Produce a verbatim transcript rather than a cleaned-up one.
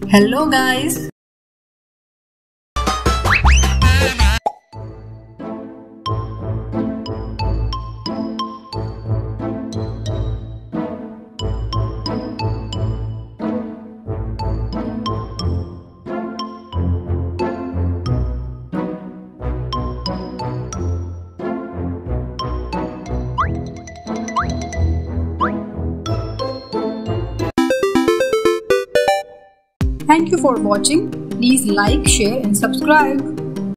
Hello guys! Thank you for watching. Please like, share and subscribe.